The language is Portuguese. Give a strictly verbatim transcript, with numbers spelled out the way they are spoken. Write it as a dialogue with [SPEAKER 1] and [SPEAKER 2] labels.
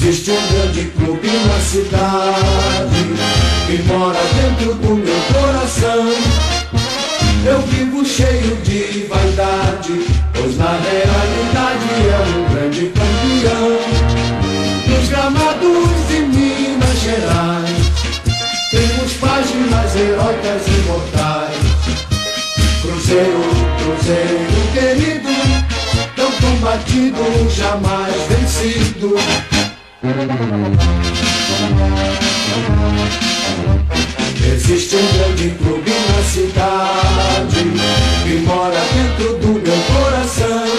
[SPEAKER 1] Existe um grande clube na cidade que mora dentro do meu coração. Eu vivo cheio de vaidade, pois na realidade é um grande campeão. Nos gramados de Minas Gerais temos páginas heróicas e imortais. Cruzeiro, Cruzeiro querido, tão combatido, jamais vencido. Existe um grande clube na cidade que mora dentro do meu coração.